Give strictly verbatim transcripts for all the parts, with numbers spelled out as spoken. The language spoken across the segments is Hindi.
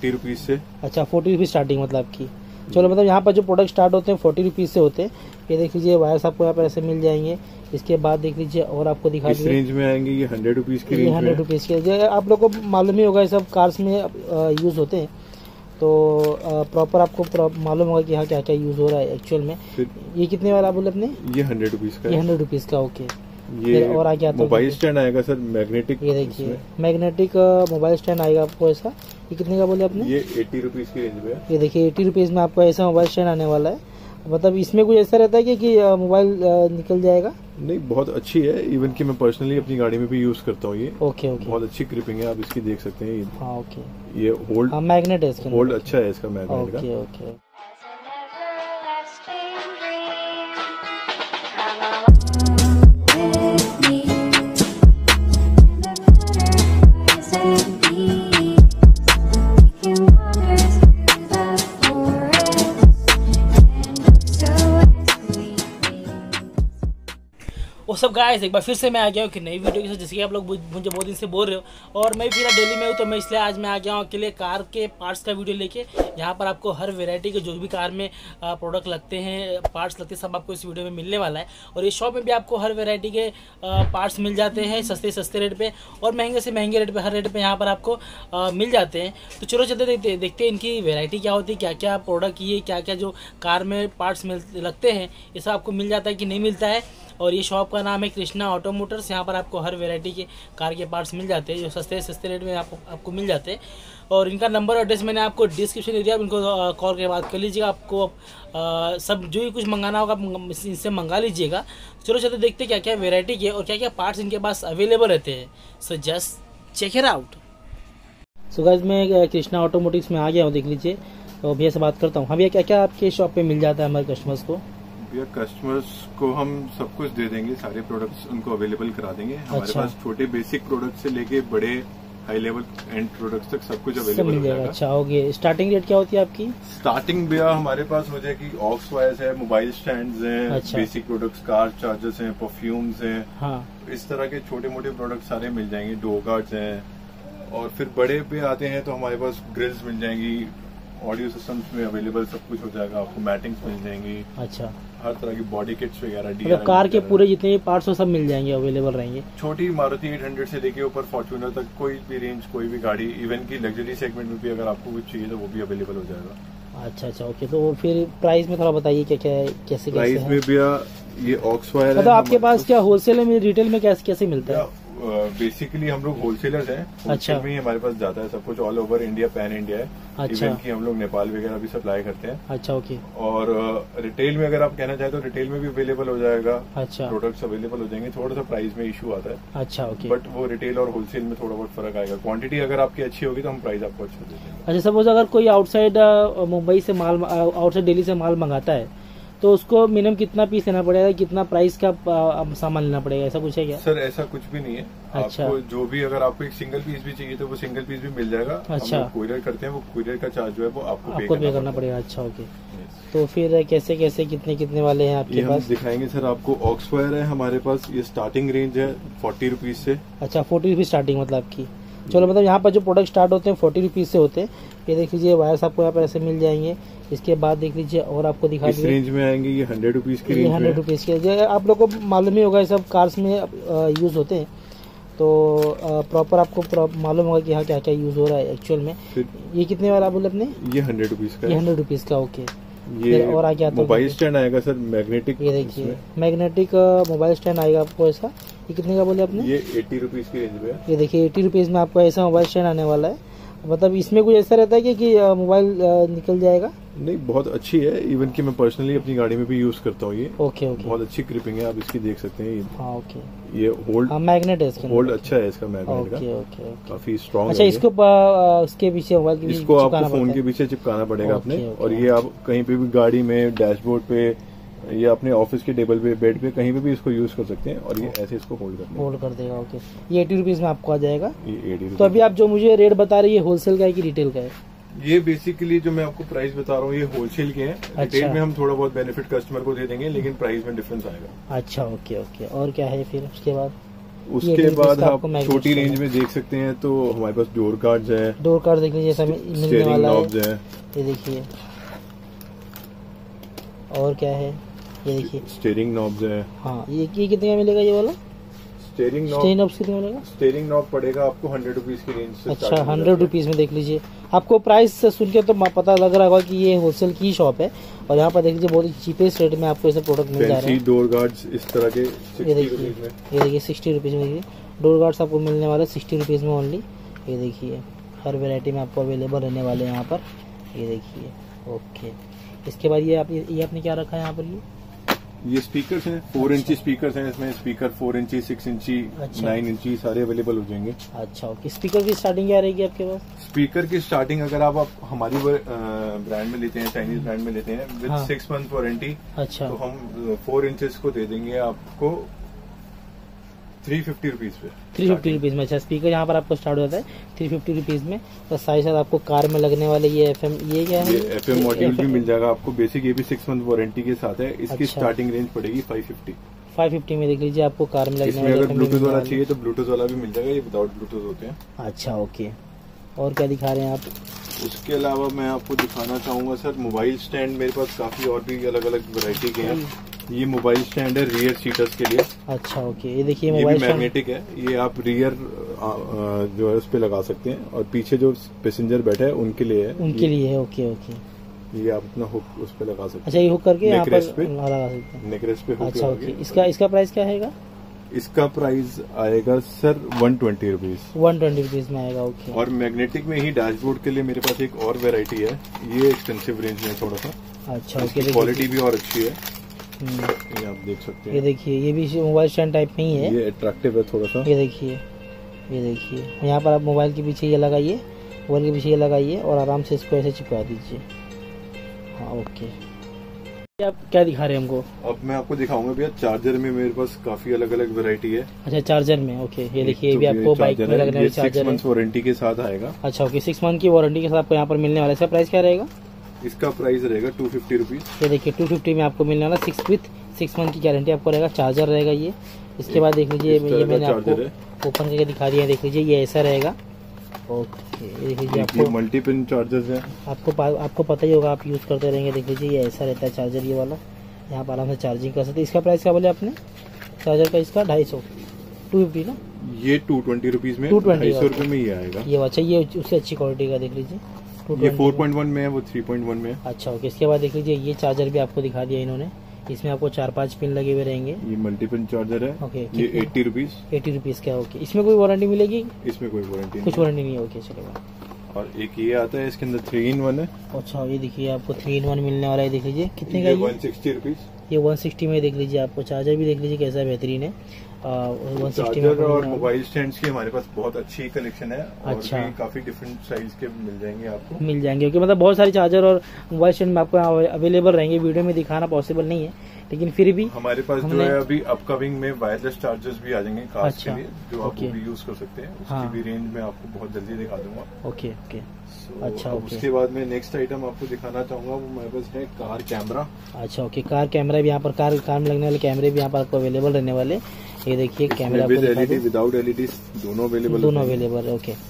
फोर्टी रुपीज से। अच्छा, फोर्टी रुपीज स्टार्टिंग मतलब आपकी। चलो, मतलब यहाँ पर जो प्रोडक्ट स्टार्ट होते हैं फोर्टी रुपीज से होते हैं। ये देख लीजिए वायर्स आपको यहाँ पर ऐसे मिल जाएंगे। इसके बाद देख लीजिए और आपको दिखा इस रेंज में आएंगे ये हंड्रेड रुपीज की रेंज में। हंड्रेड रुपीज के आप लोग को मालूम ही होगा, ये सब कार्स में यूज होते हैं, तो प्रॉपर आपको मालूम होगा कि यहाँ क्या क्या यूज हो रहा है एक्चुअल में। ये कितने वाला बोले अपने? ये हंड्रेड रुपीज का। ये हंड्रेड रुपीज का, ओके। ये और आगे आता है मोबाइल स्टैंड आएगा सर, मैग्नेटिक। ये देखिए मैग्नेटिक मोबाइल स्टैंड आएगा आपको ऐसा। ये कितने का बोले आपने? ये एटी रुपीज की रेंज में। ये देखिए एटी रुपीज में आपको ऐसा मोबाइल स्टैंड आने वाला है। मतलब इसमें कुछ ऐसा रहता है कि, कि मोबाइल निकल जाएगा? नहीं, बहुत अच्छी है। इवन कि मैं पर्सनली अपनी गाड़ी में भी यूज करता हूँ ये। ओके ओके, बहुत अच्छी क्रिपिंग है, आप इसकी देख सकते हैं। हाँ ओके, ये होल्ड मैग्नेट है इसका, होल्ड अच्छा है इसका मैग्नेट का। Okay okay. वो सब गाइस, एक बार फिर से मैं आ गया हूँ कि नई वीडियो के साथ। जैसे कि आप लोग मुझे बहुत दिन से बोल रहे हो, और मैं फिर दिल्ली में हूँ, तो मैं इसलिए आज मैं आ गया हूँ अकेले कार के पार्ट्स का वीडियो लेके। यहाँ पर आपको हर वैरायटी के जो भी कार में प्रोडक्ट लगते हैं, पार्ट्स लगते हैं, सब आपको इस वीडियो में मिलने वाला है। और इस शॉप में भी आपको हर वैरायटी के पार्ट्स मिल जाते हैं, सस्ते सस्ते रेट पर और महंगे से महंगे रेट पर, हर रेट पर यहाँ पर आपको मिल जाते हैं। तो चलो चलते देखते देखते हैं इनकी वैरायटी क्या होती है, क्या क्या प्रोडक्ट, ये क्या क्या जो कार में पार्ट्स मिल लगते हैं, ये सब आपको मिल जाता है कि नहीं मिलता है। और ये शॉप का नाम है कृष्णा ऑटो मोटर्स। यहाँ पर आपको हर वैरायटी के कार के पार्ट्स मिल जाते हैं, जो सस्ते सस्ते रेट में आपको आपको मिल जाते हैं। और इनका नंबर और एड्रेस मैंने आपको डिस्क्रिप्शन दे दिया, आप इनको कॉल करके बात कर लीजिएगा। आपको आ, सब जो भी कुछ मंगाना होगा इनसे मंगा लीजिएगा। चलो चलते देखते क्या क्या वैरायटी के और क्या क्या पार्ट्स इनके पास अवेलेबल रहते हैं। So just check it out. So guys, मैं कृष्णा ऑटोमोटिव्स में आ गया हूँ, देख लीजिए। तो भैया से बात करता हूँ। हाँ भैया, क्या क्या आपके शॉप पे मिल जाता है हमारे कस्टमर्स को? भैया कस्टमर्स को हम सब कुछ दे देंगे, सारे प्रोडक्ट्स उनको अवेलेबल करा देंगे। हमारे अच्छा। पास छोटे बेसिक प्रोडक्ट से लेके बड़े हाई लेवल एंड प्रोडक्ट्स तक सब कुछ अवेलेबल हो जाएगा। अच्छा, ओके। स्टार्टिंग रेट क्या होती है आपकी? स्टार्टिंग भैया हमारे पास हो जाएगी ऑक्स वायर्स है, मोबाइल स्टैंड्स हैं, अच्छा। बेसिक प्रोडक्ट्स, कार चार्जर्स हैं, परफ्यूम्स हैं, हाँ, इस तरह के छोटे मोटे प्रोडक्ट सारे मिल जाएंगे। डोर गार्ड्स हैं। और फिर बड़े पे आते हैं तो हमारे पास ग्रिल्स मिल जाएंगी, ऑडियो सिस्टम्स में अवेलेबल सब कुछ हो जाएगा आपको, मैटिंग्स मिल जाएंगी। अच्छा, हर तरह की बॉडी किट्स वगैरह, मतलब कार के पूरे जितने भी पार्ट्स हो सब मिल जाएंगे, अवेलेबल रहेंगे। छोटी मारुति एट हंड्रेड से लेके ऊपर फॉर्च्यूनर तक कोई भी रेंज, कोई भी गाड़ी, इवन की लग्जरी सेगमेंट में भी अगर आपको कुछ चाहिए तो वो भी अवेलेबल हो जाएगा। अच्छा अच्छा, ओके। तो फिर प्राइस में थोड़ा बताइए क्या क्या है, कैसे प्राइस कैसे में भैया ये ऑक्स वायर मतलब आपके पास क्या होलसेल में, रिटेल में कैसे कैसे मिलता है? बेसिकली हम लोग होलसेलर्स हैं। अच्छा, में ही हमारे पास जाता है सब कुछ, all over India, pan India है। अच्छा, इवन की हम लोग नेपाल वगैरह भी सप्लाई करते हैं। अच्छा, ओके। और रिटेल में अगर आप कहना चाहें तो रिटेल में भी अवेलेबल हो जाएगा। अच्छा, प्रोडक्ट्स अवेलेबल हो जाएंगे। थोड़ा सा प्राइस में इशू आता है। अच्छा, ओके। बट वो रिटेल और होलसेल में थोड़ा बहुत फर्क आएगा। क्वांटिटी अगर आपकी अच्छी होगी तो हम प्राइस आपको अच्छा दे देंगे। अच्छा, सपोज अगर कोई आउटसाइड मुंबई से माल, आउटसाइड दिल्ली से माल मंगाता है तो उसको मिनिमम कितना पीस लेना पड़ेगा, कितना प्राइस का सामान लेना पड़ेगा, ऐसा कुछ है क्या? सर ऐसा कुछ भी नहीं है। अच्छा, आपको जो भी, अगर आपको एक सिंगल पीस भी चाहिए तो वो सिंगल पीस भी मिल जाएगा। अच्छा, कुरियर करते हैं, वो कुरियर का चार्ज जो है वो आपको आपको पे करना पड़ेगा। अच्छा, ओके। तो फिर कैसे कैसे कितने कितने वाले हैं आपके पास? दिखाएंगे सर आपको। ऑक्स वायर है हमारे पास, ये स्टार्टिंग रेंज है फोर्टी रुपीज से। अच्छा, फोर्टी रुपीज स्टार्टिंग मतलब आपकी। चलो, मतलब यहाँ पर जो प्रोडक्ट स्टार्ट होते हैं फोर्टी रुपीज से होते हैं। ये देख लीजिए वायर्स आपको यहाँ पर ऐसे मिल जाएंगे। इसके बाद देख लीजिए और आपको दिखा इस रेंज में आएंगे ये हंड्रेड रुपीज की रेंज में। हंड्रेड रुपीज के आप लोग को मालूम ही होगा, ये सब कार्स में यूज होते हैं, तो प्रॉपर आपको मालूम होगा कि यहाँ क्या क्या यूज हो रहा है एक्चुअल में। ये कितने वाला बोले अपने? ये हंड्रेड रुपीज का। ये हंड्रेड रुपीज का, ओके। ये और आगे आता है मोबाइल स्टैंड आएगा सर, मैग्नेटिक। ये देखिए मैग्नेटिक मोबाइल स्टैंड आएगा आपको ऐसा। ये कितने का बोले आपने? ये एटी रुपीज की रेंज में। ये देखिए एटी रुपीज में आपको ऐसा मोबाइल स्टैंड आने वाला है। मतलब इसमें कुछ ऐसा रहता है कि, कि मोबाइल निकल जाएगा? नहीं, बहुत अच्छी है। इवन कि मैं पर्सनली अपनी गाड़ी में भी यूज करता हूँ ये। ओके ओके, बहुत अच्छी क्रिपिंग है, आप इसकी देख सकते हैं। हाँ, ओके। ये होल्ड, मैग्नेट है इसका, होल्ड अच्छा है इसका मैग्नेट का। ओके ओके, काफी स्ट्रॉन्ग है। अच्छा, इसको उसके पीछे मोबाइल के इसको आपको फोन के पीछे चिपकाना पड़ेगा अपने। और ये आप कहीं पे भी गाड़ी में, डैशबोर्ड पे, या अपने ऑफिस के टेबल पे, बेड पे, कहीं पे भी इसको यूज कर सकते हैं। और ये ऐसे इसको होल्ड कर होल्ड कर देगा, ओके। ये एटी रुपीज में आपको आ जाएगा। ये एटी। तो अभी आप जो मुझे रेट बता रही है, होलसेल का है कि रिटेल का है? ये बेसिकली जो मैं आपको प्राइस बता रहा हूँ ये होलसेल के हैं। अच्छा। रिटेल में हम थोड़ा बहुत बेनिफिट कस्टमर को दे देंगे, लेकिन प्राइस में डिफरेंस आएगा। अच्छा, ओके ओके। और क्या है फिर उसके बाद? उसके बाद आप छोटी रेंज में देख सकते हैं तो हमारे पास डोर कार्ड्स है, डोर कार्ड देख लीजिए, मिलने वाला है, ये देखिए। और क्या है, ये देखिए स्टीयरिंग नॉब्स है। हाँ, ये ये कितने का मिलेगा ये वाला स्टीयरिंग नॉब? स्टीयरिंग नॉब कितने मिलेगा? स्टीयरिंग नॉब पड़ेगा आपको हंड्रेड रुपीज की रेंज से। अच्छा, हंड्रेड रुपीज में देख लीजिए। आपको प्राइस से सुन के तो पता लग रहा होगा कि ये होलसेल की शॉप है, और यहाँ पर देख लीजिए बहुत ही चीपेस्ट रेट में आपको ऐसे प्रोडक्ट मिल जा रहे हैं। डोर गार्ड्स इस तरह के, ये देखिए, ये देखिए सिक्सटी रुपीज में देखिए डोर गार्ड्स आपको मिलने वाले सिक्सटी रुपीज में ओनली। ये देखिए हर वेरायटी में आपको अवेलेबल रहने वाले हैं यहाँ पर, ये देखिए। ओके, इसके बाद ये आप ये आपने क्या रखा है यहाँ पर? ये ये स्पीकर्स हैं, फोर इंची स्पीकर्स हैं इसमें। Speaker four inch, six inch, nine inch सारे अवेलेबल हो जाएंगे। अच्छा, ओके। स्पीकर की स्टार्टिंग क्या रहेगी आपके पास? स्पीकर की स्टार्टिंग अगर आप, आप हमारी ब्रांड में लेते हैं, चाइनीज ब्रांड में लेते हैं विद सिक्स मंथ वारंटी, अच्छा, तो हम फोर इंचेस को दे देंगे आपको थ्री फिफ्टी रुपीज पे। थ्री फिफ्टी रुपीज में। अच्छा, स्पीकर यहाँ पर आपको स्टार्ट होता है थ्री फिफ्टी रुपीज में। तो साथ साथ आपको कार में लगने वाले ये एफएम, ये क्या है? ये एफएम मॉड्यूल भी मिल जाएगा आपको। बेसिक ये भी सिक्स मंथ वारंटी के साथ है। इसकी स्टार्टिंग रेंज पड़ेगी फाइव फिफ्टी। फाइव फिफ्टी में देख लीजिए आपको कार में लगने वाले। अगर ब्लूटूथ वाला चाहिए तो ब्लूटूथ वाला भी मिल जाएगा, ये विदाउट ब्लूटूथ होते हैं। अच्छा, ओके। और क्या दिखा रहे हैं आप? उसके अलावा मैं आपको दिखाना चाहूंगा सर मोबाइल स्टैंड। मेरे पास काफी और भी अलग अलग वैरायटी के हैं। ये मोबाइल स्टैंड है रियर सीटर्स के लिए। अच्छा, ओके। ये देखिए मोबाइल मैग्नेटिक है। ये आप रियर जो है उस पे लगा सकते हैं, और पीछे जो पैसेंजर बैठा है उनके लिए है। उनके लिए है, ओके ओके। ये आप अपना हुक उस पे लगा सकते हैं। अच्छा, ये हुक करके यहाँ पर लगा सकते हैं, नेकरेस्ट पे हुक। अच्छा, ओके। इसका इसका प्राइस क्या है? इसका प्राइस आएगा sir one twenty rupees. One twenty rupees में आएगा, ओके। और मैग्नेटिक में ही डैशबोर्ड के लिए मेरे पास एक और वेरायटी है। ये एक्सपेंसिव रेंज में थोड़ा सा। अच्छा, ओके। क्वालिटी भी और अच्छी है, ये आप देख सकते हैं। ये देखिए, ये भी मोबाइल स्टैंड टाइप में ही है। ये अट्रैक्टिव है थोड़ा सा। ये देखिए, ये देखिए यहाँ पर आप मोबाइल के पीछे ये लगाइए, मोबाइल के पीछे ये लगाइए और आराम से इसको ऐसे चिपका दीजिए। हाँ, ओके। आप क्या दिखा रहे हैं हमको? अब मैं आपको दिखाऊंगा भैया चार्जर में मेरे पास काफी अलग अलग वैरायटी है। अच्छा, चार्जर में, ओके। ये देखिए, ये भी आपको बाइक में लगने वाला चार्जर है। सिक्स मंथ वारंटी के साथ आएगा। अच्छा, ओके। सिक्स मंथ की वारंटी के साथ आपको यहाँ पर मिलने वाला है। इसका प्राइस क्या रहेगा? इसका प्राइस रहेगा टू फिफ्टी रुपीज। ये देखिए, टू फिफ्टी में आपको मिलने वाला, सिक्स विथ सिक्स मंथ की गारंटी आपको रहेगा। चार्जर रहेगा ये। इसके बाद देख लीजिए, ये मैंने आपको ओपन करके दिखा दिया है। देख लीजिए, ये ऐसा रहेगा, ओके। ये देख लीजिए, आपको मल्टी पिन चार्जर्स है। आपको आपको पता ही होगा, आप यूज करते रहेंगे। देख लीजिए, ये ऐसा रहता है चार्जर, ये वाला। यहाँ पर आराम से चार्जिंग कर सकते हैं। इसका प्राइस क्या बोले आपने चार्जर का? इसका ढाई सौ टू फिफ्टी ना? ये टू ट्वेंटी रुपीज में, टू ट्वेंटी सौ रुपए में ये आएगा। ये अच्छा, ये उससे अच्छी क्वालिटी का देख लीजिए। ये फोर पॉइंट वन में है, वो थ्री पॉइंट वन में है। अच्छा, ओके। इसके बाद देख लीजिए, ये चार्जर भी आपको दिखा दिया इन्होंने। इसमें आपको चार पांच पिन लगे हुए रहेंगे। ये मल्टी पिन चार्जर है, ओके। ये एट्टी रुपीज। एटी रुपीज का, ओके। इसमें कोई वारंटी मिलेगी? इसमें कोई वारंटी कुछ वारंटी नहीं है, ओके, चलेगा। और एक ये आता है, इसके अंदर थ्री इन वन है। अच्छा, ये देखिए आपको थ्री इन वन मिलने वाला है। देख लीजिए कितने का ये? One sixty rupees. ये वन सिक्सटी में देख लीजिए आपको। चार्जर भी देख लीजिए कैसा बेहतरीन है। वन सिक्सटी में और मोबाइल स्टैंड की हमारे पास बहुत अच्छी कलेक्शन है। अच्छा, और भी काफी डिफरेंट साइज के मिल जाएंगे आपको। मिल जाएंगे, क्योंकि मतलब बहुत सारे चार्जर और मोबाइल स्टैंड में आपको अवेलेबल रहेंगे। वीडियो में दिखाना पॉसिबल नहीं है, लेकिन फिर भी हमारे पास जो है अभी अपकमिंग में वायरलेस चार्जर्स भी आ जाएंगे कार्स अच्छा, के लिए, जो आप भी यूज कर सकते हैं। उसकी हाँ, भी रेंज में आपको बहुत जल्दी दिखा दूंगा। Okay okay. so, अच्छा, ओके। उसके बाद में नेक्स्ट आइटम आपको दिखाना चाहूंगा, वो मेरे पास है कार कैमरा। अच्छा, ओके। कार कैमरा भी यहाँ पर, कार कार में लगने वाले कैमरे भी यहाँ पर आपको अवेलेबल रहने वाले। ये देखिए camera with LED without LED दोनों अवेलेबल दोनों अवेलेबल है, ओके।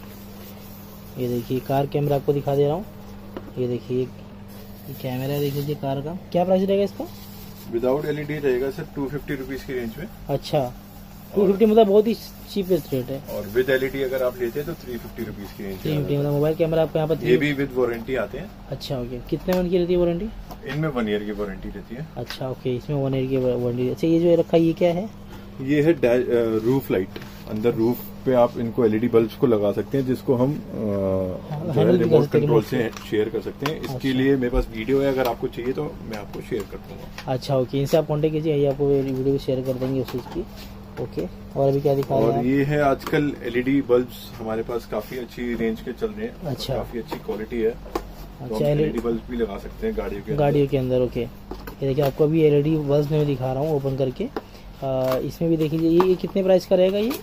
ये देखिए कार कैमरा आपको दिखा दे रहा हूँ। ये देखिए कैमरा देख लीजिए कार का। क्या प्राइस रहेगा इसका? विदाउट एलईडी रहेगा सर टू फिफ्टी रुपीज की रेंज में। अच्छा, टू फिफ्टी मतलब बहुत ही चीपेस्ट रेट है। और विद एलईडी अगर आप लेते हैं तो थ्री फिफ्टी रुपीज की रेंज। थ्री फिफ्टी मतलब मोबाइल कैमरा आपको यहाँ पर। ये भी विद वारंटी आते हैं। अच्छा, ओके। कितने मंथ की रहती है वारंटी? इनमें वन ईयर की वारंटी रहती है। अच्छा, ओके। इसमें वन ईयर की वारंटी। अच्छा, ये जो रखा ये क्या है? ये है रूफ लाइट। अंदर रूफ पे आप इनको एलईडी बल्ब्स को लगा सकते हैं, जिसको हम जो है रिमोट कंट्रोल से शेयर कर सकते हैं। इसके अच्छा, लिए मेरे पास वीडियो है, अगर आपको चाहिए तो मैं आपको शेयर कर दूंगा। अच्छा, ओके। इनसे आप कॉन्टेक्ट कीजिए, ये आपको वीडियो भी शेयर कर देंगे उस चीज की, ओके। और अभी क्या दिखा रहे हैं? और ये है आजकल एलईडी बल्ब्स हमारे पास काफी अच्छी रेंज के चल रहे हैं। अच्छा, काफी अच्छी क्वालिटी है। अच्छा, एलईडी बल्ब भी लगा सकते हैं गाड़ियों के गाड़ियों के अंदर, ओके। ये देखिए आपको अभी एलईडी बल्ब में दिखा रहा हूँ ओपन करके। आ, इसमें भी देख लीजिए, ये कितने प्राइस का रहेगा ये?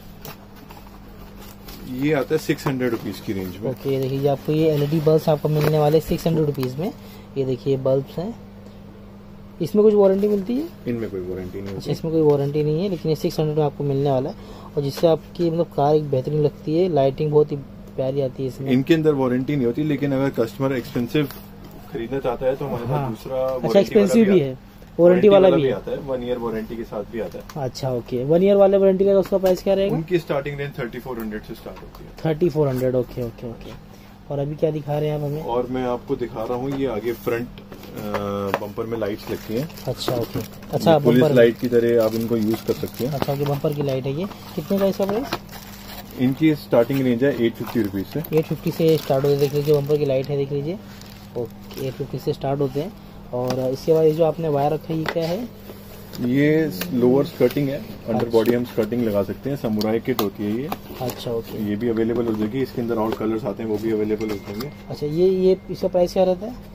ये आता है सिक्स हंड्रेड रुपीज की रेंज में, ओके। ये देखिए आपको ये एलईडी बल्ब आपको मिलने वाले सिक्स हंड्रेड रुपीज में। ये देखिए बल्ब्स हैं, इसमें कुछ वारंटी मिलती है? इनमें कोई वारंटी नहीं अच्छा, होती। इसमें कोई वारंटी नहीं है, लेकिन ये सिक्स हंड्रेड में आपको मिलने वाला है, और जिससे आपकी मतलब कार एक बेहतरीन लगती है, लाइटिंग बहुत ही प्यारी आती है इसमें। इनके अंदर वारंटी नहीं होती, लेकिन अगर कस्टमर एक्सपेंसिव खरीदना चाहता है तो हमारे हाँ। पास दूसरा अच्छा, एक्सपेंसिव भी है, वारंटी वाला भी आता है, वन ईयर वारंटी के साथ भी आता है। अच्छा ओके, वन ईयर वाले वारंटी का उसका प्राइस क्या रहेगा? उनकी starting range thirty four hundred से स्टार्ट होती है। Thirty four hundred okay okay okay. और अभी क्या दिखा रहे हैं आप हमें? और मैं आपको दिखा रहा हूँ, ये आगे फ्रंट बम्पर में लाइट्स लगती हैं। अच्छा ओके, अच्छा पुलिस बम्पर लाइट की तरह आप इनको यूज कर सकते हैं। अच्छा ओके, बम्पर की लाइट है ये। कितने का इसका प्राइस? इनकी स्टार्टिंग रेंज है एट फिफ्टी रुपीज से। एट फिफ्टी से स्टार्ट होते हैं, देख लीजिए बम्पर की लाइट है, देख लीजिए ओके, एट फिफ्टी से स्टार्ट होते हैं। और इसके बाद ये जो आपने वायर रखा है ये क्या है? ये लोअर स्कर्टिंग है, अंडर बॉडी हम स्कर्टिंग लगा सकते हैं, समुराई किट होती है ये। अच्छा ओके, ये भी अवेलेबल हो जाएगी, इसके अंदर और कलर्स आते हैं वो भी अवेलेबल हो जाएंगे। अच्छा, ये ये इसका प्राइस क्या रहता है?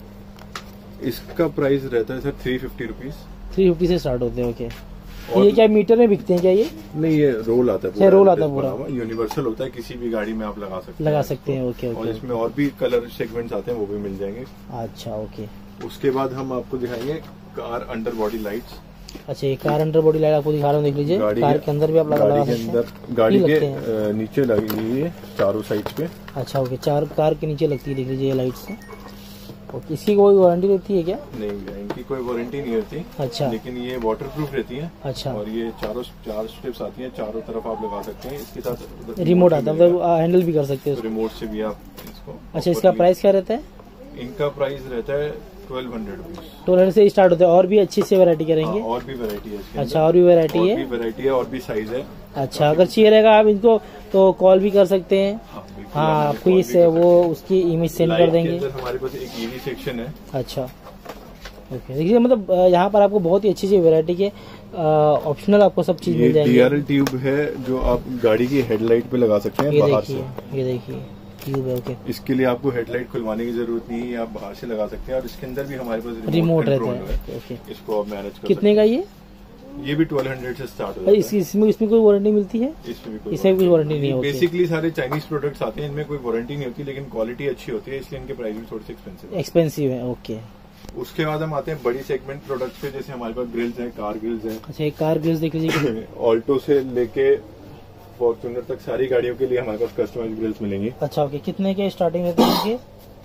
इसका प्राइस रहता है sir three fifty rupees. Three fifty से स्टार्ट होते हैं ओके। तो ये क्या मीटर में बिकते हैं क्या ये? नहीं, ये रोल आता है अच्छा, रोल आता है पूरा, यूनिवर्सल होता है, किसी भी गाड़ी में आप लगा सकते हैं लगा सकते हैं ओके और ओके। इसमें और भी कलर सेगमेंट्स आते हैं वो भी मिल जाएंगे। अच्छा ओके, उसके बाद हम आपको दिखाएंगे कार अंडर बॉडी लाइट्स। अच्छा, ये कार अंडर बॉडी लाइट आपको दिखा रहा हूँ, देख लीजिए कार के अंदर भी आप लगा गाड़ी लगा के सकते अंदर, हैं। गाड़ी ये के लगते हैं। अ, नीचे लगी हुई है चारों साइड्स पे। अच्छा ओके, चार कार के नीचे लगती है, देख लीजिए ये लाइट से ओके। इसकी कोई वारंटी रहती है क्या? नहीं, इनकी कोई वारंटी नहीं होती। अच्छा, लेकिन ये वाटर प्रूफ रहती है। अच्छा, और ये चारों चार स्ट्रिप्स आती हैं, चारों तरफ आप लगा सकते हैं। इसके साथ रिमोट आता है, मतलब हैंडल भी कर सकते हैं तो उसको। रिमोट से भी आप इसको। अच्छा, इसका प्राइस क्या रहता है? इनका प्राइस रहता है ट्वेल्व हंड्रेड रुपीज। ट्वेल्व से स्टार्ट होता है, और भी अच्छी से वैरायटी करेंगे? और भी वैरायटी है इसके अच्छा, और भी वैरायटी है, वैरायटी है और भी साइज है। अच्छा, अगर चाहिए रहेगा आप इनको तो कॉल भी कर सकते हैं। हाँ, बिल्कुल, हाँ, आप आपको call ये भी से कर वो उसकी इमेज सेंड लाइट कर के देंगे। अंदर हमारे पास एक ईवी सेक्शन है। अच्छा ओके, देखिए मतलब अ, यहाँ पर आपको बहुत ही अच्छी अच्छी वैरायटी के ऑप्शनल आपको सब चीज ये मिल जाएगी। डीआरएल ट्यूब है जो आप गाड़ी की हेडलाइट पे लगा सकते हैं ये बाहर देखिए, से। ये देखिए ट्यूब है ओके। इसके लिए आपको हेडलाइट खुलवाने की जरूरत नहीं है, आप बाहर से लगा सकते हैं। और इसके अंदर भी हमारे पास रिमोट कंट्रोल रहता है ओके। इसको आप मैनेज कर कितने का ये? सकते हैं। ये भी ट्वेल्व हंड्रेड से स्टार्ट होता अरे है। इस, इसमें इसमें कोई वारंटी मिलती है? इसमें भी कोई इसमें कोई वारंटी नहीं होती। बेसिकली सारे चाइनीज प्रोडक्ट्स आते हैं, इनमें कोई वारंटी नहीं होती, लेकिन क्वालिटी अच्छी होती है, इसलिए इनके प्राइस भी थोड़े से एक्सपेंसिव है। एक्सपेंसिव है ओके। उसके बाद हम आते हैं बड़ी सेगमेंट प्रोडक्ट्स पे, जैसे हमारे पास ग्रिल्स हैं, कार ग्रिल्स हैं। अच्छा, एक कार ग्रिल्स देख लीजिए। ऑल्टो से लेके फॉर्च्यूनर तक सारी गाड़ियों के लिए हमारे पास कस्टमाइज ग्रिल्स मिलेंगी। अच्छा ओके, कितने के स्टार्टिंग रहते हैं इनके?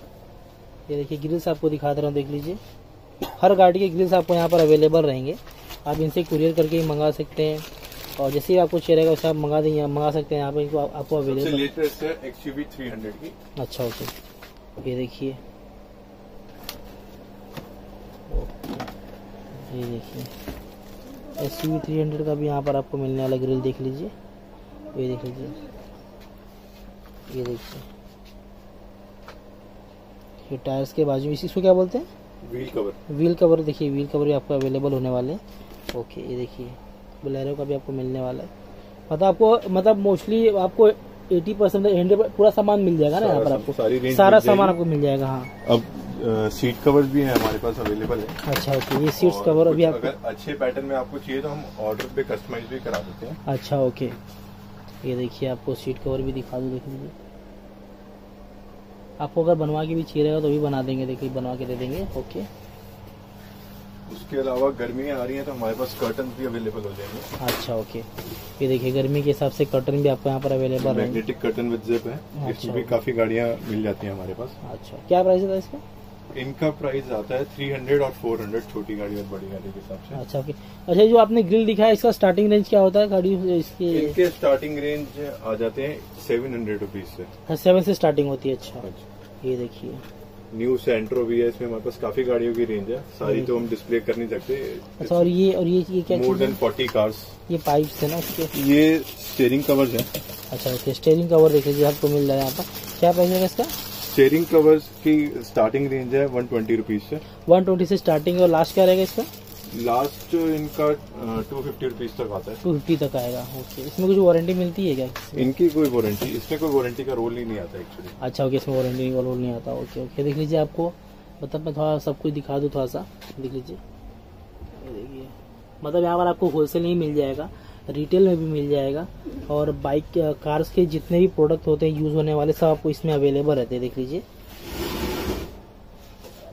ये देखिए ग्रिल्स आपको दिखा दे रहा हूँ, देख लीजिए हर गाड़ी के ग्रिल्स आपको यहाँ पर अवेलेबल रहेंगे। आप इनसे कुरियर करके ही मंगा सकते हैं, और जैसे ही आपको चाहिए रहेगा वैसे आप मंगा देंगे, मंगा सकते हैं यहाँ पर, इनको आप, आपको अवेलेबल। लेटेस्ट है एक्सयूवी थ्री हंड्रेड की। अच्छा ओके, ये देखिए, ये देखिए एस यू थ्री हंड्रेड का भी यहाँ पर आपको मिलने वाला ग्रिल देख लीजिए। ये देख लीजिए, ये देखिए, ये टायर्स के बाजू में इसको क्या बोलते हैं? Wheel cover. व्हील कवर देखिए, व्हील कवर भी आपको अवेलेबल होने वाले हैं ओके। ये देखिए बोलेरो का भी आपको मिलने वाला है। मतलब आपको मतलब मोस्टली आपको अस्सी परसेंट हंड्रेड पूरा सामान मिल जाएगा ना यहाँ पर आपको, सारा सामान आपको मिल जाएगा। हाँ, अब सीट कवर भी है हमारे पास अवेलेबल है। अच्छा ओके, ये सीट्स कवर अभी आपको अगर अच्छे पैटर्न में आपको चाहिए तो हम ऑर्डर पे कस्टमाइज भी करा देते हैं। अच्छा ओके, ये देखिए आपको सीट कवर भी दिखा दूँ, देख लीजिए। आपको अगर बनवा के भी चाहिए रहेगा तो भी बना देंगे, देखिए बनवा के दे देंगे ओके। उसके अलावा गर्मियाँ आ रही हैं तो हमारे पास कर्टन भी अवेलेबल हो जाएंगे। अच्छा ओके, ये देखिए गर्मी के हिसाब से कर्टन भी आपको यहाँ पर अवेलेबल है। मैग्नेटिक कर्टन विद जिप है, अच्छा, इसमें भी काफी गाड़ियाँ मिल जाती हैं हमारे पास। अच्छा, क्या प्राइस है इसका? इनका प्राइस आता है थ्री हंड्रेड और फोर हंड्रेड, छोटी गाड़ी और बड़ी गाड़ी के हिसाब से। अच्छा ओके। अच्छा, जो आपने ग्रिल दिखाया इसका स्टार्टिंग रेंज क्या होता है गाड़ी इसकी? इनके स्टार्टिंग रेंज आ जाते हैं सेवन हंड्रेड रुपीज से। सेवन से स्टार्टिंग होती है। अच्छा, ये देखिए न्यू सेंट्रो भी है, इसमें हमारे पास काफी गाड़ियों की रेंज है, सारी तो हम डिस्प्ले कर नहीं सकते। अच्छा, और ये और ये ये क्या मोर देन फोर्टी कार्स। ये पाइप्स है ना उसके? ये स्टीयरिंग कवर्स है। अच्छा ओके, स्टीयरिंग कवर देख लीजिए आपको मिल रहा है यहाँ पर। क्या प्राइस है इसका? स्टीयरिंग कवर्स की स्टार्टिंग रेंज है वन ट्वेंटी रुपीज से। वन ट्वेंटी से स्टार्टिंग, और लास्ट क्या रहेगा इसका? लास्ट इनका टू फिफ्टी रुपीज तक आता है। टू फिफ्टी तक आएगा ओके। इसमें कुछ वारंटी मिलती है क्या? इनकी कोई वारंटी, इसमें कोई वारंटी का रोल ही नहीं आता एक्चुअली। अच्छा ओके, इसमें वारंटी का रोल नहीं आता ओके ओके। देख लीजिए आपको मतलब मैं थोड़ा सब कुछ दिखा दूँ, थोड़ा सा देख लीजिए। ये देखिए मतलब यहाँ पर आपको होलसेल ही मिल जाएगा, रिटेल में भी मिल जाएगा, और बाइक कार्स के जितने भी प्रोडक्ट होते हैं यूज होने वाले सब आपको इसमें अवेलेबल रहते हैं। देख लीजिए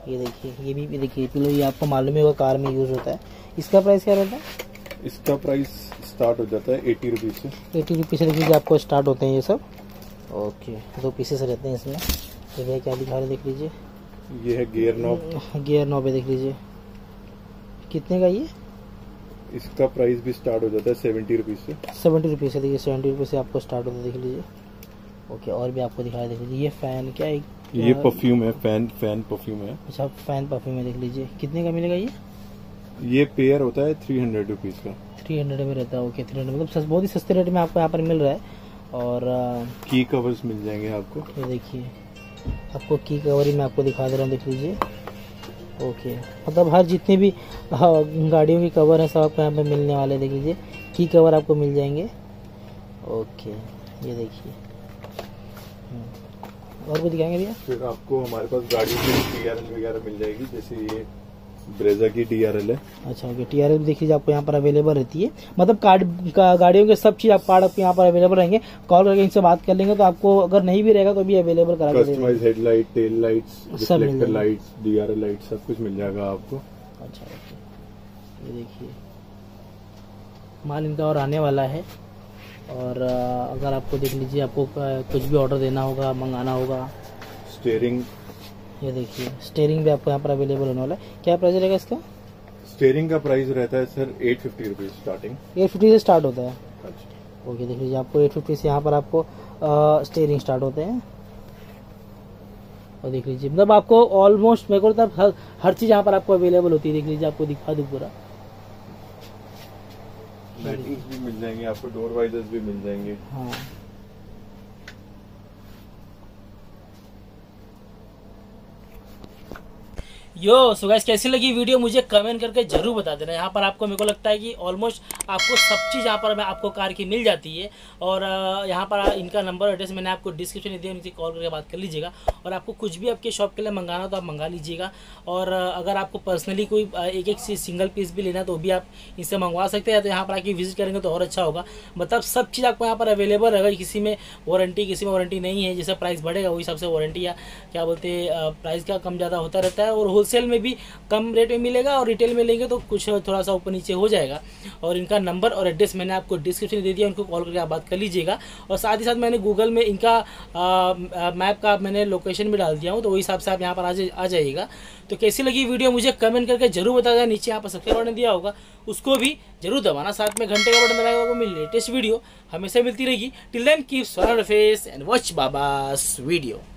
ये देखिए, ये भी देखिए पिलो, ये आपको मालूम ही होगा कार में यूज होता है। इसका प्राइस क्या रहता है? इसका प्राइस स्टार्ट हो जाता है एटी रुपीज़ से। एटी रुपीज़ से देखिए आपको स्टार्ट होते हैं ये सब। ओके, दो पीसेस रहते हैं इसमें। तो भैया क्या दिखा रहे देख लीजिए, ये है गियर नॉब। गियर नॉब है, देख लीजिए कितने का ये? इसका प्राइस भी स्टार्ट हो जाता है सेवेंटी रुपीज़ से। सेवेंटी रुपीज़ से देखिए, सेवेंटी रुपीज़ से आपको स्टार्ट होता है, देख लीजिए। ओके, और भी आपको दिखाया देख लीजिए, ये फ़ैन क्या है? ये परफ्यूम है, फैन फैन परफ्यूम है। अच्छा, फैन परफ्यूम है, देख लीजिए कितने का मिलेगा ये? ये पेयर होता है थ्री हंड्रेड रुपीज़ का। थ्री हंड्रेड में रहता है। ओके, थ्री हंड्रेड मतलब बहुत ही सस्ते रेट में आपको यहाँ पर मिल रहा है। और की कवर्स मिल जाएंगे आपको। ये देखिए, आपको की कवर ही मैं आपको दिखा दे रहा हूँ, देख लीजिए। ओके, मतलब हर जितने भी गाड़ियों की कवर है सब आपको यहाँ पे मिलने वाले, देख लीजिए की कवर आपको मिल जाएंगे। ओके, ये देखिए, और कुछ दिखाएंगे भैया? फिर आपको हमारे पास गाड़ी की टी आर एल वगैरह मिल जाएगी, जैसे ये ब्रेजा की टी आर एल है। अच्छा, ओके, टी आर एल देख लीजिए आपको यहाँ पर अवेलेबल रहती है। मतलब कार्ड का गाड़ियों के सब चीज आप कार्ड आपको यहाँ पर अवेलेबल रहेंगे। कॉल करके इनसे बात कर लेंगे तो आपको अगर नहीं भी रहेगा तो भी अवेलेबल करा के customise headlight, tail lights, reflector lights, D R L light, सब कुछ मिल जाएगा आपको। अच्छा, ओके, ये देखिए माल इनका और आने वाला है। और अगर आपको देख लीजिए, आपको कुछ भी ऑर्डर देना होगा, मंगाना होगा। स्टीयरिंग, ये देखिए स्टीयरिंग भी आपको यहाँ पर अवेलेबल होने वाला है। क्या प्राइस रहेगा इसका? स्टीयरिंग का प्राइस रहता है sir eight fifty rupees starting. Eight fifty से स्टार्ट होता है। अच्छा, ओके, देख लीजिए आपको एट फिफ्टी से यहाँ पर आपको स्टीयरिंग स्टार्ट होते हैं। और देख लीजिए मतलब आपको ऑलमोस्ट मेरे को लगता है हर, हर चीज़ यहाँ पर आपको अवेलेबल होती है। देख लीजिए, आपको दिखा दूँ पूरा। लाइटिंग्स भी मिल जाएंगे आपको, डोर वाइजर्स भी मिल जाएंगे। हाँ, यो सो गाइस, कैसी लगी वीडियो मुझे कमेंट करके जरूर बता देना। यहाँ पर आपको मेरे को लगता है कि ऑलमोस्ट आपको सब चीज़ यहाँ पर मैं आपको कार की मिल जाती है। और यहाँ पर इनका नंबर एड्रेस मैंने आपको डिस्क्रिप्शन में दिया, उनसे कॉल करके बात कर लीजिएगा। और आपको कुछ भी आपके शॉप के लिए मंगाना तो आप मंगा लीजिएगा। और अगर आपको पर्सनली कोई एक एक सिंगल पीस भी लेना है तो भी आप इनसे मंगवा सकते हैं। तो यहाँ पर आके विजिट करेंगे तो और अच्छा होगा। मतलब सब चीज़ आपको यहाँ पर अवेलेबल रहेगा। किसी में वारंटी, किसी में वारंटी नहीं है। जैसे प्राइस बढ़ेगा वही हिसाब से वारंटी या क्या बोलते हैं प्राइस का कम ज़्यादा होता रहता है। और होलसेल में भी कम रेट में मिलेगा और रिटेल में लेंगे तो कुछ थोड़ा सा ऊपर नीचे हो जाएगा। और इनका नंबर और एड्रेस मैंने आपको डिस्क्रिप्शन में दे दिया, उनको कॉल करके आप बात कर लीजिएगा। और साथ ही साथ मैंने गूगल में इनका मैप का मैंने लोकेशन भी डाल दिया हूँ, तो वही हिसाब से आप यहाँ पर आ जाइएगा। तो कैसी लगी वीडियो मुझे कमेंट करके जरूर बता देना। नीचे यहाँ पर सब्सक्राइब बटन दिया होगा, उसको भी जरूर दबाना। साथ में घंटे का बटन दबाएगा, आपको मिल लेटेस्ट वीडियो हमेशा मिलती रहेगी। Till then keep smiling on your face and watch Baba's video.